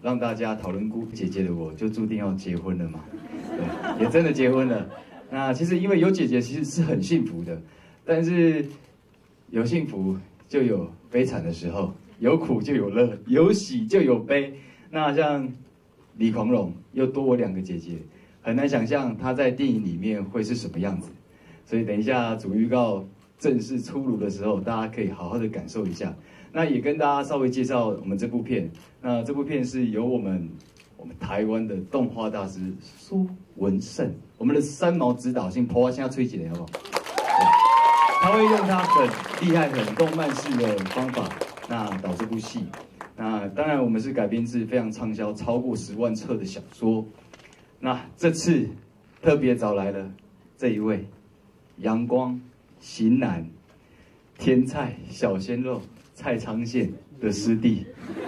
让大家讨论姑姐姐的我，就注定要结婚了嘛？对，也真的结婚了。那其实因为有姐姐，其实是很幸福的，但是有幸福就有悲惨的时候，有苦就有乐，有喜就有悲。那像李狂荣又多我2个姐姐，很难想象她在电影里面会是什么样子。所以等一下主预告正式出炉的时候，大家可以好好的感受一下。那也跟大家稍微介绍我们这部片。那这部片是由我们台湾的动画大师苏文胜，我们的三毛指导，先婆现在吹起来好不好？他会用他很厉害、很动漫式的方法，那导这部戏。那当然我们是改编自非常畅销、超过10万册的小说。那这次特别找来了这一位阳光型男、天菜小鲜肉蔡昌宪的师弟，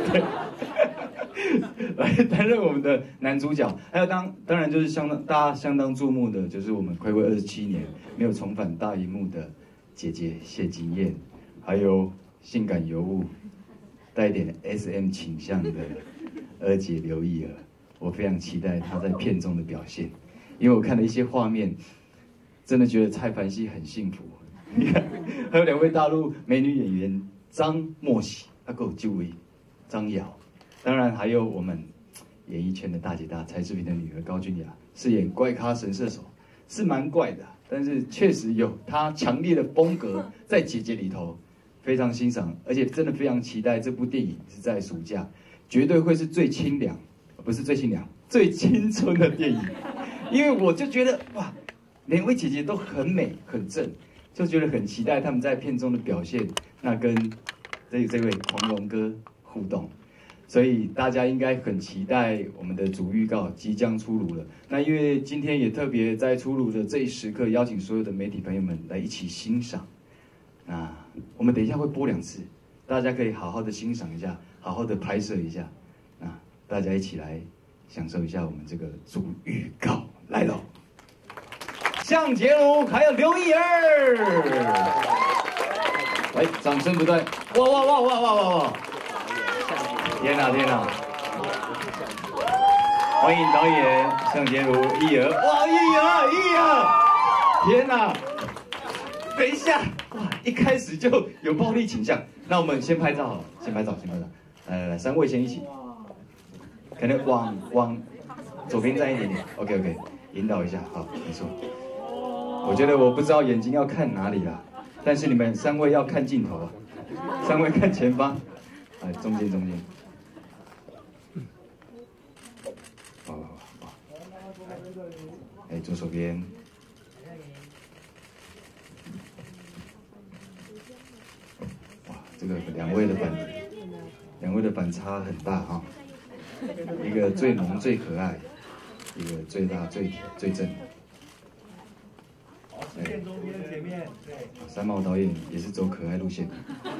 来担任我们的男主角。还有当然就是大家相当注目的，就是我们暌违27年没有重返大荧幕的姐姐谢金燕，还有性感尤物、带一点 SM 倾向的二姐刘亦儿。我非常期待她在片中的表现，因为我看了一些画面，真的觉得蔡凡熙很幸福。还有2位大陆美女演员张默喜、还有这位张瑶，当然还有我们演艺圈的大姐大蔡志平的女儿高君雅，饰演怪咖神射手，是蛮怪的，但是确实有她强烈的风格在姐姐里头，非常欣赏，而且真的非常期待这部电影是在暑假，绝对会是最清凉，不是最清凉，最青春的电影，因为我就觉得哇，2位姐姐都很美很正。就觉得很期待他们在片中的表现，那跟这位狂龙哥互动，所以大家应该很期待我们的主预告即将出炉了。那因为今天也特别在出炉的这一时刻，邀请所有的媒体朋友们来一起欣赏。那我们等一下会播2次，大家可以好好的欣赏一下，好好的拍摄一下。那大家一起来享受一下我们这个主预告来喽。向杰如还有刘亦儿，来，掌声不断！哇哇哇哇哇哇哇！天哪天哪！欢迎导演向杰如、亦儿，哇，亦儿！天哪！等一下，哇，一开始就有暴力倾向。那我们先拍照好了，先拍照。来，3位先一起，可能往左边站一点点。OK， 引导一下，好，没错。我觉得我不知道眼睛要看哪里啦，但是你们3位要看镜头啊，3位看前方，来中间。好，哎，左手边，哇，这个2位的反差很大啊，一个最萌最可爱，一个最大最正。 中间前面，对。 三毛导演也是走可爱路线，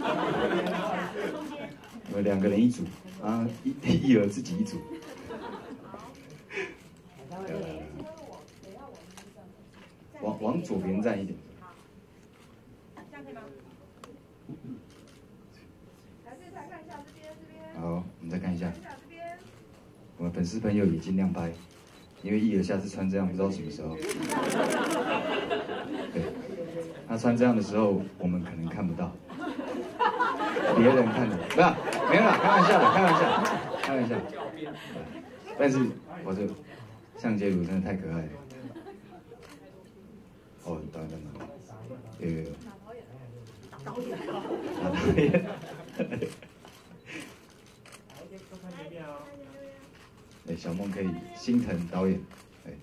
我们2个人一组啊，亦儿自己一组。往左边站一点。 这样可以吗？来看一下这边。 好，我们再看一下。我们粉丝朋友也尽量拍。因为亦儿下次穿这样不知道什么时候，对，他穿这样的时候我们可能看不到，别人看的，不是，没有啦，开玩笑，但是我这向杰如真的太可爱了，哦，导演，导演，对，小梦可以心疼导演，对。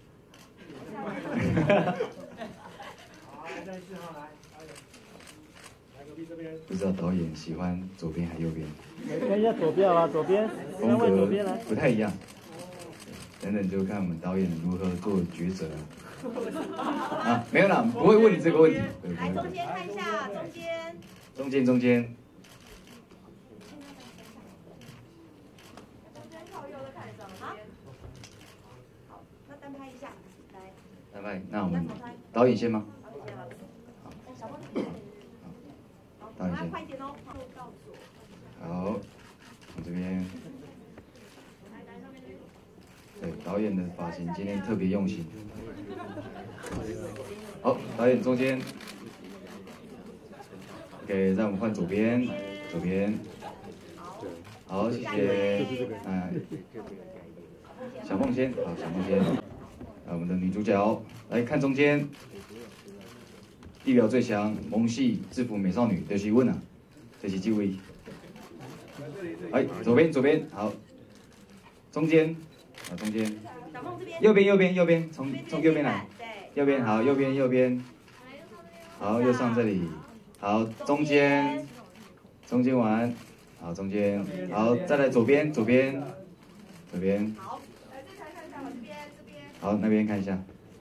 好，再1次哈，来隔壁这边。 不知道导演喜欢左边还是右边？ 看一下左边啊，左边， 风格左边来， 不太一样。等等就看我们导演如何做抉择啊！没有啦，不会问你这个问题。 来中间看一下， 中间。那我们导演先吗？导演先。好，我这边。 对，导演的发型今天特别用心。好，导演中间。OK， 让我们换左边，左边。好，谢谢。小梦先，好，小梦先。我们的女主角来看中间，地表最强萌系制服美少女就是问啊，这是这位。哎，左边，左边，好。中间，好，中间。 小梦这边。 右边，右边，右边，从右边来。 对。 右边，好，右边，右边。好，右上这里。好，中间，中间完，好，中间，好，再来左边，左边，左边。 好，这台看一下我这边，这边。 好，那边看一下。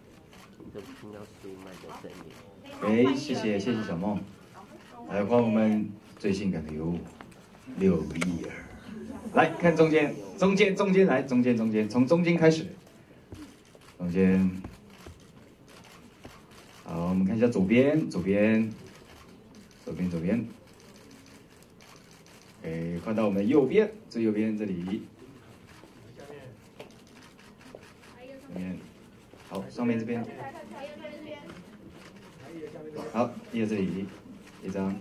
哎，谢谢谢谢小梦。来换我们最性感的刘一儿。来看中间，中间，中间，来中间，中间，从中间开始。中间。好，我们看一下左边，左边。左边，左边。哎，换到我们右边，最右边这里。下面。好，上面这边。好，也这里一张。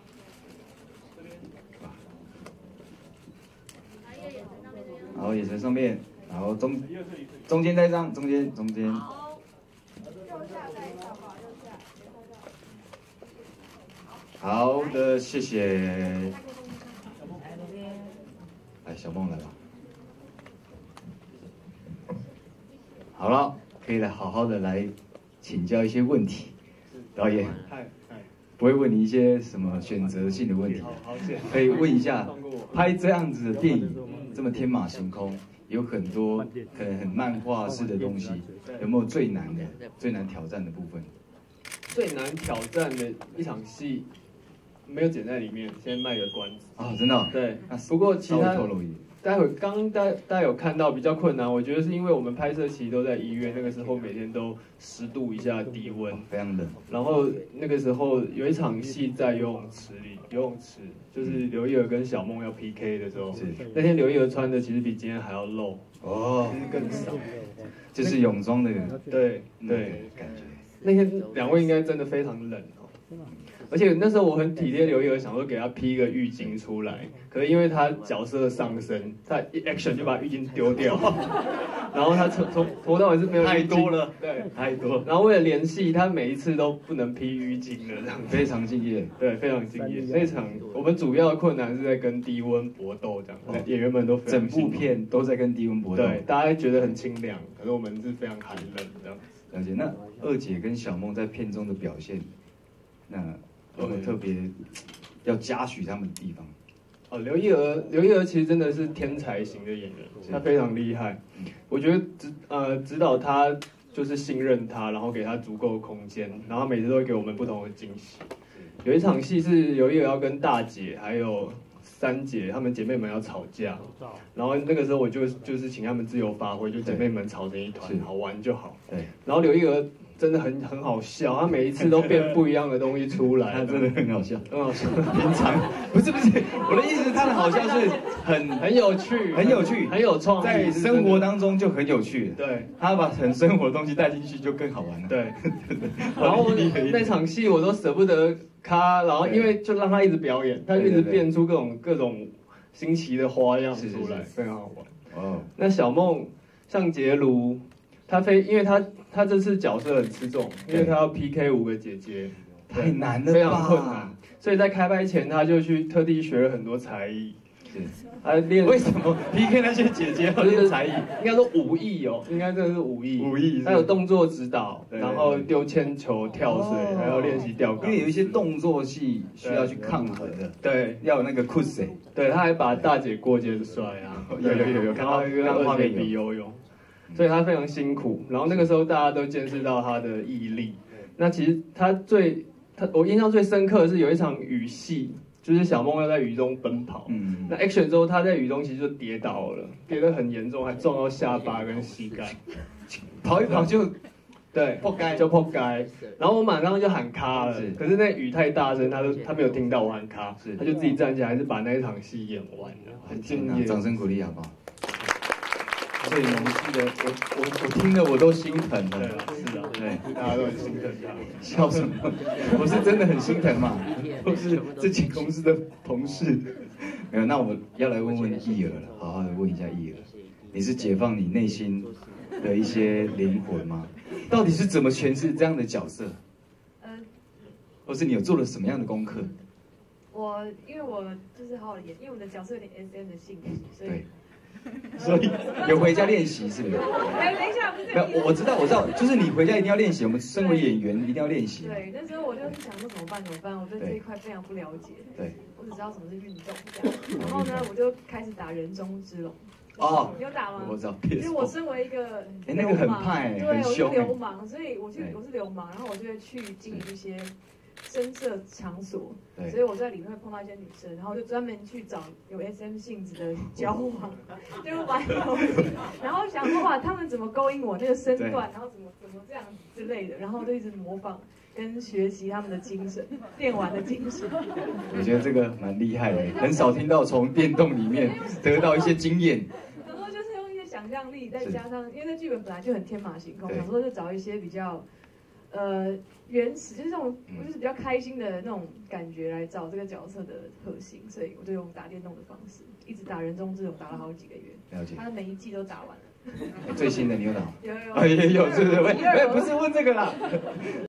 好，眼神上面，然后中间再一张，中间。好的，谢谢。来，小梦来吧。好了，可以来好好的来请教一些问题。导演，不会问你一些什么选择性的问题，可以问一下，拍这样子的电影，这么天马行空，有很多可能很漫画式的东西，有没有最难挑战的部分？ 最难挑战的一场戏。没有剪在里面，先卖个关子啊，真的、哦。 对，不过其他待会大家有看到比较困难，我觉得是因为我们拍摄期都在医院，那个时候每天都10度以下低温， 非常冷。然后那个时候有一场戏在游泳池里，游泳池就是刘一儿跟小梦要 PK 的时候，那天刘一儿穿的其实比今天还要露哦，其实更少， 就是泳装的对感觉。那天2位应该真的非常冷哦。而且那时候我很体贴刘一儿，想说给他披一个浴巾出来，可是因为他角色上身，他一 action 就把浴巾丢掉，然后他从头到尾是没有太多了， 对， 太多。 然后为了联系，他每一次都不能披浴巾了，这样非常敬业， 对，非常敬业。那场我们主要的困难是在跟低温搏斗，这样，演员们都非常整部片都在跟低温搏斗， 对，大家觉得很清凉，可是我们是非常寒冷这样。 了解。那二姐跟小梦在片中的表现，那有没有特别要嘉许他们的地方？ 哦，刘一儿其实真的是天才型的演员，他非常厉害。我觉得指导他就是信任他，然后给他足够的空间，然后每次都会给我们不同的惊喜。有一场戏是刘一儿要跟大姐还有3姐她们姐妹们要吵架，然后那个时候我就是请她们自由发挥，就姐妹们吵成一团，好玩就好。对，然后刘一儿真的很好笑，他每一次都变不一样的东西出来， 他真的很好笑， 很好笑。 平常不是，我的意思是他的好笑是很有趣， 很有趣， 很有创意， 在生活当中就很有趣。 对， 他把很生活的东西带进去就更好玩了。 对，然后那场戏我都舍不得咔，然后因为就让他一直表演，他一直变出各种新奇的花样出来，非常好玩。哦，那小梦像杰卢。因为他这次角色很吃重，因为他要 PK 5个姐姐， 太难了吧， 非常困难，所以在开拍前他就去特地学了很多才艺。练为什么 PK 那些姐姐要练才艺？ 应该说武艺哦，应该真的是武艺。 武艺， 还有动作指导，然后丢铅球、跳水，还要练习吊杆。 因为有一些动作戏需要去抗衡的， 对， 要有那个 cus。 对，他还把大姐过肩摔啊，有看到跟2姐比游泳。所以他非常辛苦，然后那个时候大家都见识到他的毅力。那其实我印象最深刻的是有一场雨戏，就是小梦要在雨中奔跑。那 action 之后他在雨中其实就跌倒了，跌得很严重，还撞到下巴跟膝盖， 跑一跑就对破街。然后我马上就喊卡了，可是那雨太大声，他没有听到我喊卡，他就自己站起来，还是把那一场戏演完了，很敬业。 掌声鼓励好不好？ 最萌系的，我听了我都心疼对了。 啊，是啊， 对， 大家都很心疼他。 笑什么？我是真的很心疼嘛，都是自己公司的同事。没有，那我要来问问义儿了，好好的问一下义儿，你是解放你内心的一些灵魂吗？到底是怎么诠释这样的角色？或是你有做了什么样的功课？ 因为我就是好好的演，因为我的角色有点 SM 的性质，所以对，所以有回家练习是不是？ 哎，等一下，不是这没有， 个意思。 我知道，就是你回家一定要练习。我们身为演员一定要练习。 对，那时候我就是想说怎么办？我对这一块非常不了解。 对， 我只知道什么是运动这样。然后呢，我就开始打人中之龙。 哦， 你有打吗？ 我知道。 因为我身为一个那个很派， 对， 很凶。 我是流氓，所以我是流氓，然后我就会去经营一些深色场所，所以我在里面会碰到一些女生，然后就专门去找有 SM 性质的交往，就玩游戏，然后想说哇，他们怎么勾引我那个身段，然后怎么这样子之类的，然后就一直模仿跟学习他们的精神，电玩的精神。 我觉得这个蛮厉害的，很少听到从电动里面得到一些经验。 然后就是用一些想象力，再加上因为那剧本本来就很天马行空，想说就找一些比较原始，就是这种就是比较开心的那种感觉来找这个角色的核心，所以我就用打电动的方式，一直打人中之龙，打了好几个月。 了解。 他的每一季都打完了。 最新的你有打吗？ 有， 也有，是不是？不是问这个啦。